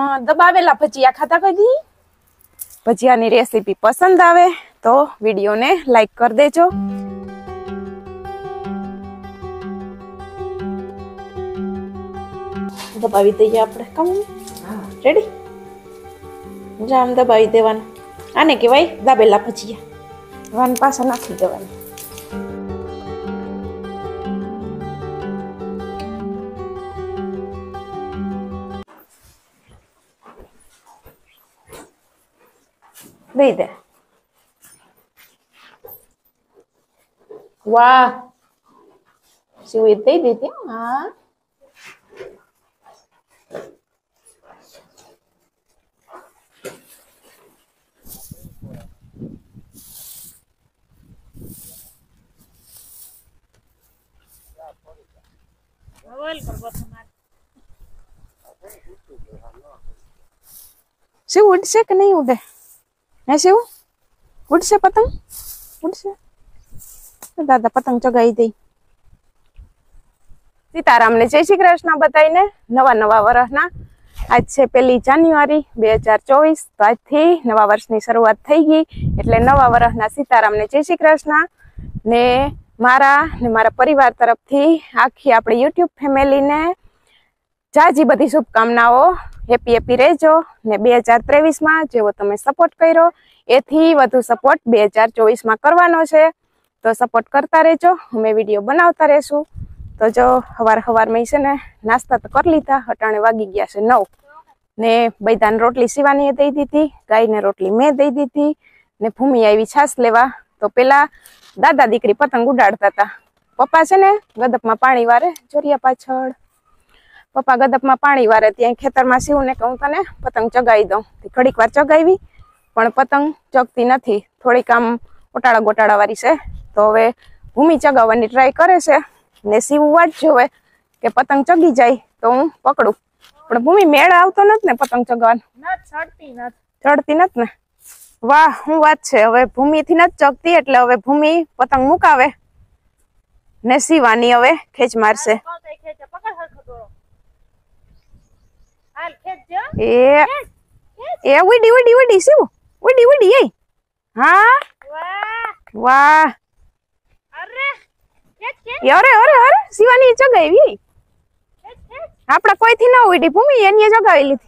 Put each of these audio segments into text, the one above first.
દબાવેલા ભજીયા ખાતા કદી ભજીયાની રેસીપી પસંદ આવે તો વિડીયોને લાઈક કરી દેજો। દબાવી દઈએ આપણે કમ રેડી જામ દબાવી દેવાનું આને કહેવાય દાબેલા ભજીયા વાન પાછા નાખી દેવાનું। દઈ દે વાહ સીવી દઈ દીધી હા शिव उड़से कि नहीं उड़े है शिव उड़से पतंग उड़से दादा पतंग चगाई दी। सीताराम ने जय श्री कृष्ण बताई ने नवा नवा वर्षना आज से 1 जान्युआरी 2024 तो आज थी नवा वर्षनी शुरुआत थई गई એટલે નવા વર્ષના सीताराम ने जय श्री कृष्ण ने मारा परिवार तरफथी आखी आपणी YouTube फैमिली ने जाजी बधी शुभकामनाओ। हेपी हेपी रहेजो ने 2023 में जेवो तमे सपोर्ट कर्यो एथी वधु सपोर्ट 2024 में करवानो छे तो सपोर्ट करता रहेजो। अमे विडियो बनावता रहेशुं। तो जो हवार में छे ने नास्ता तो कर लीधा अटाणे वागी गया छे 9 ने बैदान रोटली सीवानी दई दीधी गाय ने रोटली मैं दई दीधी ने भूमि आवी छास लेवा। तो पेला दादा दीकरी पतंग उडाड़ता था। पप्पा छे ने गदप में पाणी वारे जोरिया पाछळ पप्पा गदप में पाणी वारे त्यां खेतर में शिव ने कहूं तने पतंग चगावी दऊं। घड़ीक वार चगावी पण पतंग चगती नथी थोड़ीक आम ओटाड़ा गोटाड़ा वारी छे। तो हवे भूमि चगाववानी ट्राय करे छे ने शिव वाट जोवे के पतंग चगी जाय तो हूँ पकड़ू पण भूमि मेळ आवतो नथ ने पतंग चगावવાનો चढ़ती नथ ने वाह हूँ वात छे। हवे भूमि थी नथ चगती एटले हवे भूमि पतंग मुकावे ने शिवानी हवे खेच मारशे। ए उडी उडी उडी शिव उडी उडी ए हाँ वाह अरे अरे अरे शिवानी चगावी आपड़ा कोई थी ना उडी भूमि एनी चगावी लीधी।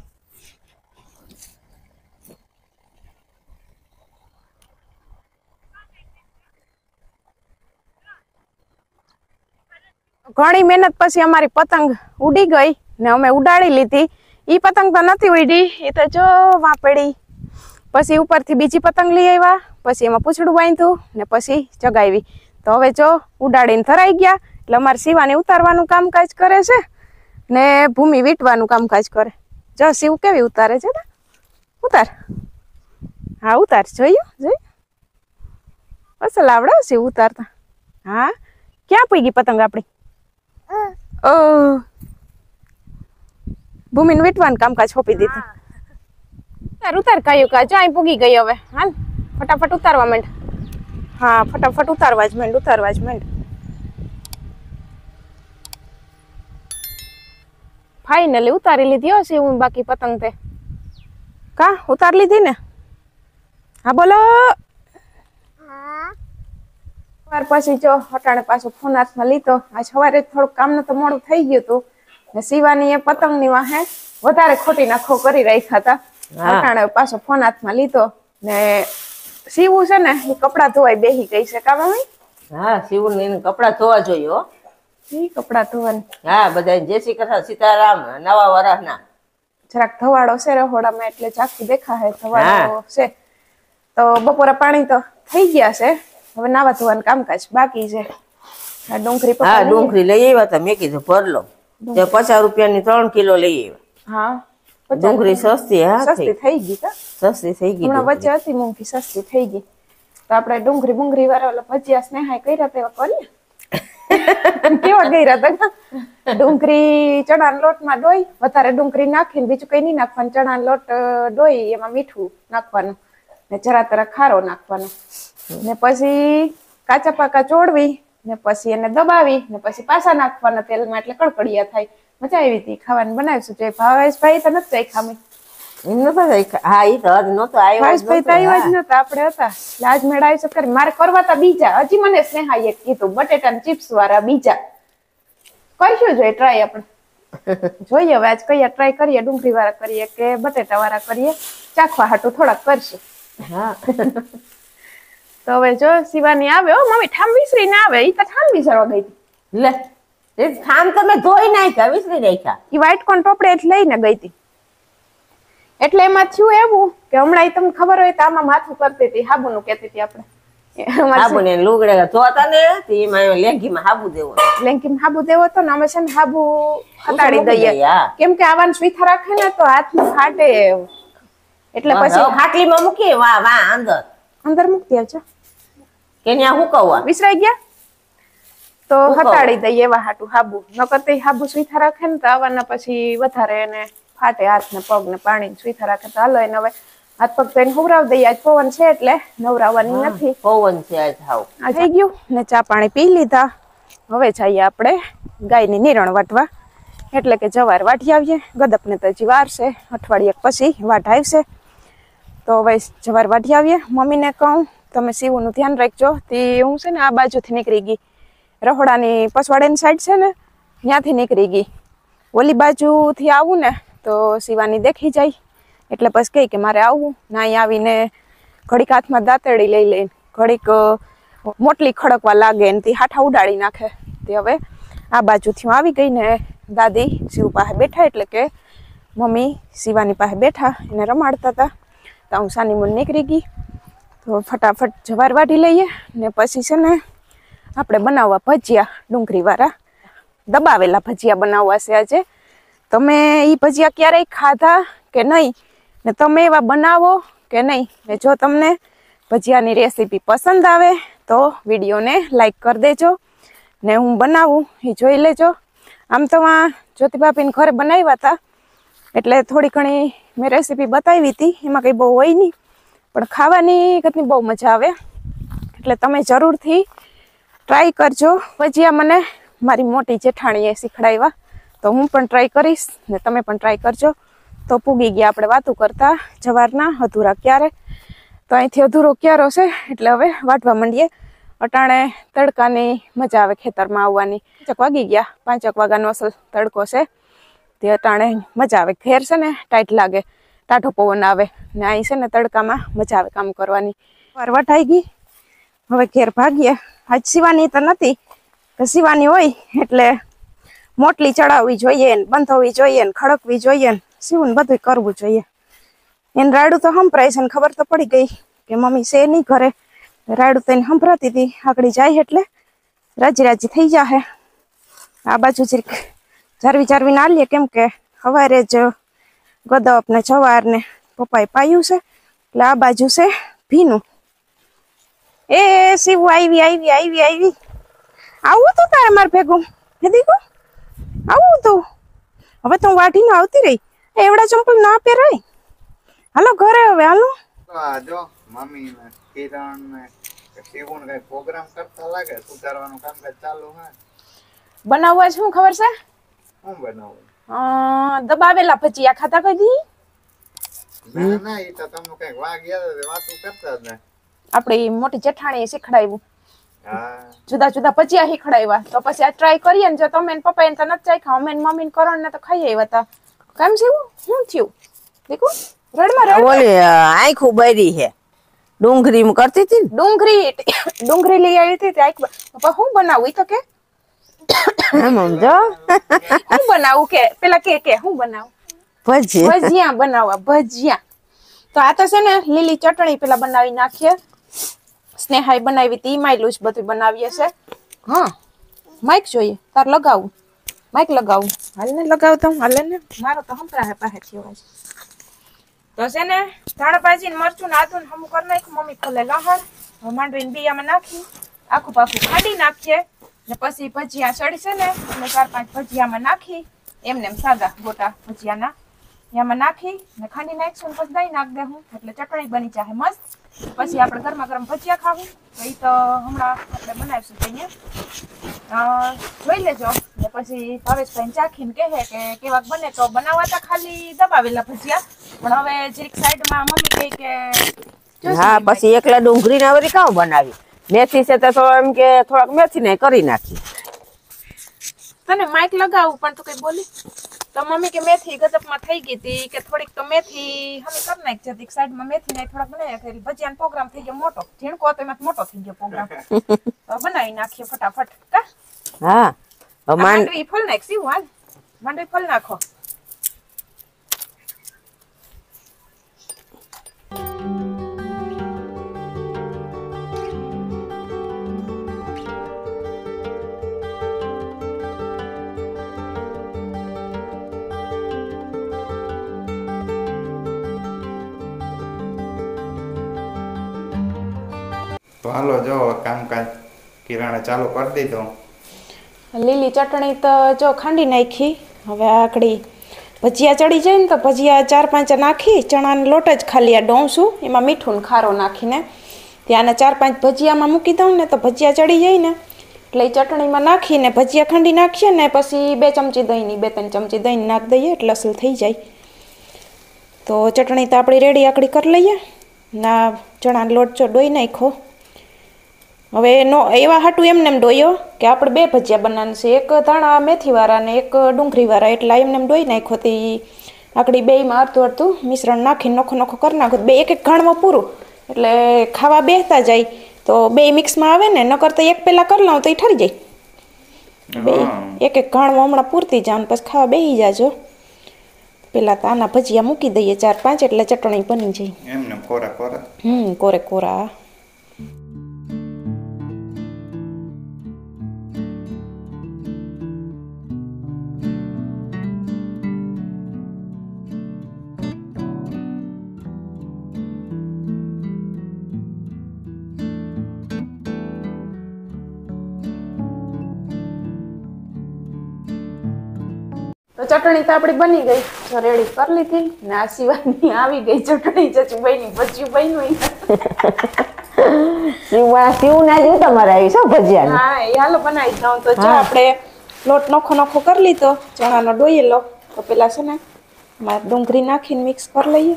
घणी मेहनत पछी अमारी पतंग उड़ी गई ने अमे उडाड़ी लीधी। ई पतंग तो नथी उड़ी ए तो जो वा पड़ी पछी उपरथी बीजी पतंग लई आव्या पछी एमां पूछडું बांध्યું ने पछी चगावी। तो हवे जो उडाड़ीने धराई गया એટલે અમાર શિવાની ઉતારવાનું કામકાજ કરે છે ને ભૂમિ વીટવાનું કામકાજ કરે। જો શિવ કેવી ઉતારે છે ઉતાર હા ઉતાર જોયું જોયું અસલ આવડે શિવ ઉતારતા। હા ક્યાં પૂગી પતંગ આપણી ओ भूमि ने वीटवान कामकाज सोंपी दीधुं। उतार उतार कयो का जो अहीं पूगी गई हवे हाल फटाफट उतारवा मांड। हाँ फटाफट उतारवा ज मांड फाइनली उतारी लीधी हो शिव बाकी पतंग ते का उतार लीधी ने। हाँ बोलो વાર પછી જો હટાણે પાછો ફોન હાથમાં લીધો। આજ સવારે થોડું કામનું તો મોડું થઈ ગયું હતું ને શિવાની એ પતંગની વાહે વધારે ખોટી નાખો કરી રાખ્યા હતા। હટાણે પાછો ફોન હાથમાં લીધો ને શિવ છે ને એ કપડા ધોવાઈ બેહી ગઈ છે કા મમ્મી। હા શિવ ને કપડા ધોવા જોઈએ હો ઈ કપડા ધોવાની। હા બધા જય શ્રી કૃષ્ણ सीताराम નવા વર્ષના જરાક ધવાડો છે રહોડામાં એટલે ઝાંખું દેખાય ધવાડો છે। તો બપોરે પાણી તો થઈ ગયા છે હવે નાવા ધોવાનું કામકાજ બાકી છે। આ ડુંગળી હા ડુંગળી લઈ આવ્યા તા મેં કીધું ભર લો જે 50 રૂપિયાની 3 કિલો લઈ આવ્યા। હા ડુંગળી સસ્તી હા સસ્તી થઈ ગઈ કા સસ્તી થઈ ગઈ હમણાં વચ્ચે હતી મોંઘી સસ્તી થઈ ગઈ તો આપણે ડુંગળી બુંગળી વાળા ઓલા ભજીયા સ્નેહાય કર્યા તેવા કરીએ કેવા કર્યા તા ડુંગળી ચણાનો લોટમાં ડોઈ વધારે ડુંગળી નાખીને બીજું કઈ નહીં નાખવાનું ચણાનો લોટ ડોઈ એમાં મીઠું નાખવાનું ને જરા તરા ખારો નાખવાનો ને પછી કાચા પાકા ચોડવી ને પછી એને દબાવી ને પછી પાછા નાખવાના તેલમાં એટલે કડકડિયા થાય। મજા આવી હતી ખાવાની બનાવીશું જે ભાવેશ ભાઈ તો નથી ખામી એમ નતો હા ઈ તો આજ નતો આવ્યો જ ભાઈ તો આવ્યા જ નતા, આપણે હતા એટલે આજ મેળ આવી શકે. મારે કરવા તા બીજા, હજી મને સ્નેહાએ કીધું બટેટા ચિપ્સ વાળા બીજા કરશું, જોઈએ ટ્રાય આપણે. જોઈએ હવે આજ કયા ટ્રાય કરીએ, ડુંગળી વાળા કરીએ કે બટેટા વાળા કરીએ, ચાખવા હાટું થોડાક કરશું. હા તો હવે જો શિવાની આવે. હો મમ્મી ઠામ વિસરી ના આવે, ઈ તો ઠામ વિસરવા ગઈ હતી. લે એ ઠામ તમે ધોઈ નાખ્યા, વિસરી નાખ્યા. ઈ વ્હાઈટ કોન ટોપડે જ લઈને ગઈ હતી. એટલે એમાં થયું એવું કે હમણાં તમને ખબર હોય તો આમાં માથું કરતી હતી, હાબુનું કહેતી હતી આપણે. હાબુ ને લુગડે ધોતા ને એમાં લેંઘીમાં હાબુ દેવો, લેંઘીમાં હાબુ દેવો તો ને અમે છે ને હાબુ હટાડી દઈએ, કેમ કે આવાન સ્વીથા રાખે ને તો હાથમાં ફાટે, એટલે પછી ખાટલીમાં મૂકી વાહ અંદર મૂકી આવજો કે ન્યા હુકવવા વિસરાઈ ગયા તો હટાડી દઈએ એવા હાટું હાબુ. નકર તે હાબુ સ્વીથા રાખે ને તો આવાના પછી વધારે એને ફાટે હાથ ને પગ ને પાણી સ્વીથા રાખે તો હાલો એને હવે હાથ પગ તો હુવરાવી દઈએ. આજ પવન છે એટલે નવરાવવાની નથી, પવન છે આજ હાવ. આ થઈ ગયું ને ચા પાણી પી લીધા. હવે જઈએ આપણે ગાયની નિરણ વાટવા, એટલે કે જવાર વાટી આવીએ. ગદપને તો હજી વાર છે, અઠવાડિયે પછી વાટ આવશે. તો હવે જવાર વાટી આવીએ. મમ્મીને કહું તમે સીવુંનું ધ્યાન રાખજો. તે હું છે ને આ બાજુથી નીકળી ગઈ, રહોડાની પસવાડેની સાઈડ છે ને ત્યાંથી નીકળી ગઈ. ઓલી બાજુથી આવું ને તો શિવાની દેખી જાય, એટલે પછી કહે કે મારે આવવું ને. અહીં આવીને ઘડીક હાથમાં દાંતરડી લઈ લઈને ઘડીક મોટલી ખડકવા લાગે ને તે હાઠા ઉડાડી નાખે. તે હવે આ બાજુથી હું આવી ગઈ ને દાદી શિવ પાસે બેઠા, એટલે કે મમ્મી શિવાની પાસે બેઠા એને રમાડતા હતા. તો હું સાની મુન નીકળી ગઈ. તો ફટાફટ જવાર વાટી લઈએ ને પછી છે ને આપણે બનાવવા ભજીયા, ડુંગળીવાળા દબાવેલા ભજીયા બનાવવા છે આજે. તમે એ ભજીયા ક્યારેય ખાધા કે નહીં ને તમે એવા બનાવો કે નહીં, ને જો તમને ભજીયાની રેસીપી પસંદ આવે તો વિડીયોને લાઈક કરી દેજો ને હું બનાવું એ જોઈ લેજો. આમ તો આ જ્યોતિભાભીને ઘરે બનાવ્યા હતા એટલે થોડી ઘણી મેં રેસીપી બતાવી હતી, એમાં કંઈ બહુ હોય નહીં, પણ ખાવાની ઘણી બહુ મજા આવે. એટલે તમે જરૂરથી ટ્રાય કરજો. ભજીયા મને મારી મોટી જેઠાણીએ શીખડાવ્યા, તો હું પણ ટ્રાય કરીશ ને તમે પણ ટ્રાય કરજો. તો પૂગી ગયા આપણે વાતું કરતા જવારના અધૂરા ક્યારે. તો અહીંથી અધૂરો ક્યારો છે એટલે હવે વાટવા માંડીએ. અટાણે તડકાની મજા આવે ખેતરમાં આવવાની. 5 વાગી ગયા, 5 વાગ્યાનો અસલ તડકો છે. તે અટાણે મજા આવે. ઘેર છે ને ટાઈટ લાગે, ટાઢો પવન આવે ને અહીં છે ને તડકામાં મજા આવે કામ કરવાની. વાર વટાઈ ગઈ, હવે ઘેર ભાગીએ. આજ શિવાની તો નથી, શિવાની હોય એટલે મોટલી ચડાવવી જોઈએ ને બંધવી જોઈએ ને ખડકવી જોઈએ ને સીવું બધું કરવું જોઈએ. એને રાડું તો સંભળાય છે ને ખબર તો પડી ગઈ કે મમ્મી છે નહીં ઘરે. રાડું તો એને સંભળાતી હતી, આગળ જાય એટલે રાજી રાજી થઈ જાહે. આ બાજુ જરીક જારવી નાલીએ, કેમ કે સવારે જ ગદપ ને જવાર ને પપ્પાએ પાયું છે એટલે આ બાજુ છે ભીનું. એ શિવ આવી આવું તું તારે મારે ભેગું દીકું આવું તું. હવે તો વાટીને આવતી રહી, એવડા ચંપલ ના પહેરાય. હાલો ઘરે હવે હાલો. જો મમ્મી ને કિરણ ને શિવન કઈ પ્રોગ્રામ કરતા લાગે, સુધારવાનું કામકાજ ચાલુ હે. બનાવવા શું ખબર છે? શું બનાવું? દબાવેલા ભજીયા ખાતા કદી? ના ઈ તો તમને કઈક વાગ યાદ વાતું કરતા જ ને. આપણી મોટી જેઠાણીએ શીખડાવ્યું, હા જુદા જુદા ભજીયા શીખડાવ્યા. તો પછી આ ટ્રાય કરીએ ને. જો તમે પપ્પા એને તો નથી ચાખ્યા, અમે મમ્મી ને કરણ ને તો ખાઈ આવ્યા હતા. કેમ છે શું થયું દેખો? રડમાં ઓલી આંખું બરી છે, ડુંગળી કરતી હતી ને, ડુંગળી લઈ આવી હતી. પપ્પા હું બનાવું ઈ તો કે સમજો હું બનાવું કે પેલા કે હું બનાવું? ભજીયા બનાવવા, ભજીયા. તો આ તો છે ને લીલી ચટણી પેલા બનાવી નાખીએ. સ્નેહાઈ બનાવી હતી, માયલું જ બધું બનાવીએ છે. હા માઇક જોઈએ તાર લગાવું, માઇક લગાવું. હાલ ને લગાવતા હું, હાલે ને મારો તો સંભળાય પાસેથી અવાજ. તો છે ને ધાણાભાજી ને મરચું ને આદુ ને હમું કરી નાખ્યું. મમ્મી ખોલે લહણ માંડવીને બિયામાં નાખી આખું પાખું ખાંડી નાખીએ ને પછી ભજીયા ચડશે ને એટલે 4-5 ભજીયામાં નાખી એમને એમ સાદા ગોટા ભજીયાના એમાં નાખી ને ખાંડી નાખશું ને પછી દહીં નાખ દેવું એટલે ચટણી બની જાય મસ્ત. પછી આપણે ગરમા ગરમ ભજીયા ખાવું તો એ તો હમણાં આપણે બનાવીશું અહીંયા જોઈ લેજો. ને પછી ભાવેશભાઈ ચાખીને કહે કે કેવાક બને તો બનાવવા તા ખાલી દબાવેલા ભજીયા પણ હવે જીરીક સાઈડમાં મમ્મી કહે કે હા પછી એકલા ડુંગળી ના વળી કામ બનાવી મેથી છે તો થોડો એમ કે થોડાક મેથી ને કરી નાખી તને માઇક લગાવું પણ તું કઈ બોલી તો મમ્મી કે મેથી ગજબમાં થઈ ગઈ હતી કે થોડીક તો મેથી હમે કરી નાખ જતી સાઈડમાં મેથી ને થોડાક બનાવ્યા કરી ભજીયાનો પ્રોગ્રામ થઈ ગયો મોટો ઝીણકો હતો એમાં મોટો થઈ ગયો પ્રોગ્રામ તો બનાવી નાખીએ ફટાફટ કા હા માંડવી ફોલ નાખ સીવું હાલ માંડવી ફોલ નાખો તો હાલો જો કામકાજ કિરાણે ચાલુ કરી દીધો લીલી ચટણી તો જો ખાંડી નાખી હવે આકડી ભજીયા ચડી જાય ને તો ભજીયા 4-5 નાખી ચણાનો લોટ જ ખાલી આ ડોંસું એમાં મીઠું ને ખારો નાખીને ત્યાંના 4-5 ભજીયામાં મૂકી દઉં ને તો ભજીયા ચડી જાય ને એટલે એ ચટણીમાં નાખીને ભજીયા ખાંડી નાખીએ ને પછી 2 ચમચી દહીંની 2-3 ચમચી દહીં નાખ દઈએ એટલે અસલ થઈ જાય તો ચટણી તો આપણી રેડી આકડી કરી લઈએ ના ચણાનો લોટ જો ડોઈ નાખો હવે નો એવા હાટું એમને એમ ડોયો કે આપણે 2 ભજીયા બનાવવાના છે એક ધાણા મેથીવાળા ને એક ડુંગળીવાળા એટલે એમને એમ ડોઈ નાખો તે આકડી બેયમાં અડધું મિશ્રણ નાખીને નોખો કરી નાખો બે એક ઘાણમાં પૂરું એટલે ખાવા બેસતા જાય તો 2 મિક્સમાં આવે ને નકર તો એક પહેલા કરી લઉં તો એ ઠરી જાય બે એક ઘાણમાં હમણાં પૂરતી જાવ પછી ખાવા બેસી જાજો પેલા તો આના ભજીયા મૂકી દઈએ 4-5 એટલે ચટણી બની જાય એમને કોરા કોરા કોરે કોરા તો ચટણી તો આપણી બની ગઈ જો રેડી કરી લીધી ને આ સિવાની આવી ગઈ ચટણી ચચુબાઈની ભજીયું બન્યું શિવ ના જો તમારે આવી છો ભજીયા હા એ હાલો બનાવી દઉં તો જો આપણે લોટ નોખો કરી લીધો ચણાનો ડોયેલો તો પેલા છે ને મારે ડુંગળી નાખીને મિક્સ કરી લઈએ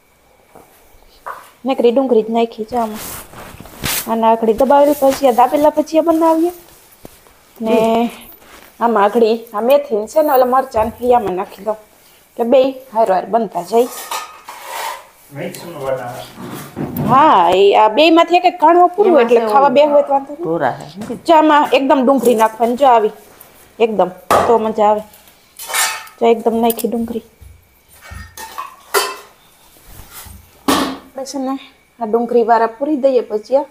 નકરી ડુંગળી જ નાખી છે આમાં આના આકડી દબાવેલી ભજીયા દાબેલા ભજીયા બનાવીએ ને આમાં આઘડી આ મેથી છે ને ઓલા મરચાં આમાં નાખી દઉં એટલે બે હારો બનતા જાય હા એ આ બે માંથી એક ઘાણવા પૂરું એટલે ખાવા બે હોય તો વાંધો ચામાં એકદમ ડુંગળી નાખવાની જો આવી એકદમ તો મજા આવે જો એકદમ નાખી ડુંગળી આપણે છે ને આ ડુંગળી વાળા પૂરી દઈએ ભજીયા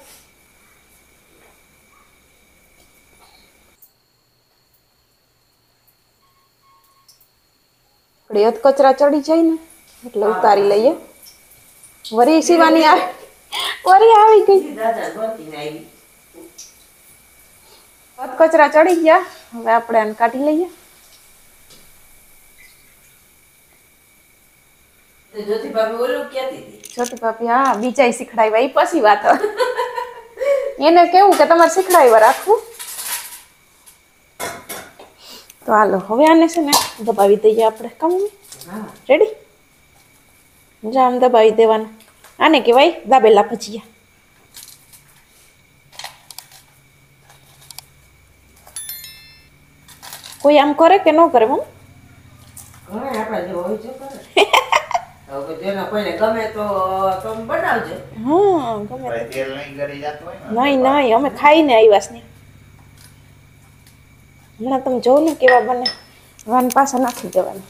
અધ કચરા ચડી જાય ને એટલે ઉતારી લઈએ વરી શિવાની વરી આવી ગઈ અધ કચરા ચડી ગયા હવે આપણે આને કાઢી લઈએ જ્યોતિ ભાભી હા બીજા શીખડાવ્યા એ પછી વાત એને કેવું કે તમારે શીખડાવ્યા રાખવું તો હાલો હવે આને છે ને દબાવી દઈએ આપણે કમ રેડી જામ દબાવી દેવાના આને કહેવાય દાબેલા ભજીયા કોઈ આમ કરે કે ન કરે મમ નહીં અમે ખાઈને આવ્યા ને હમણાં તમે જોઉં ને કેવા બને વાન પાછા નાખી દેવાના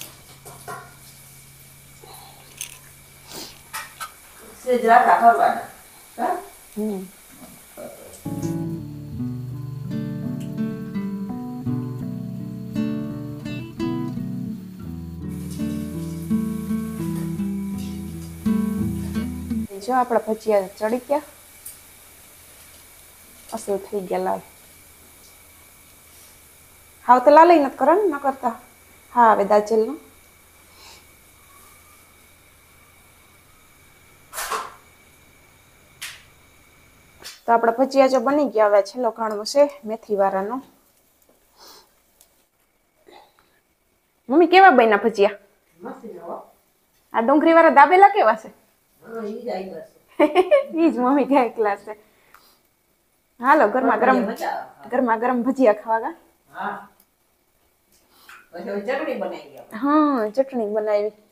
જો આપણા ભજીયા ચડી ગયા અસલ થઈ ગયા લાલ હાવ તો લાલ નથી કરો ને ન કરતા હા હવે દાજેલ નો તો આપણા ભજીયા જો બની ગયા હવે છેલ્લો ઘાણો છે મેથી વાળાનો મમ્મી કેવા બન્યા ભજીયા આ ડુંગળી વાળા દાબેલા કેવા છે? ઈ જ મમ્મી કે એકલા છે. હાલો ગરમા ગરમ ભજીયા ખાવા ગા. હા ચટણી બનાવી.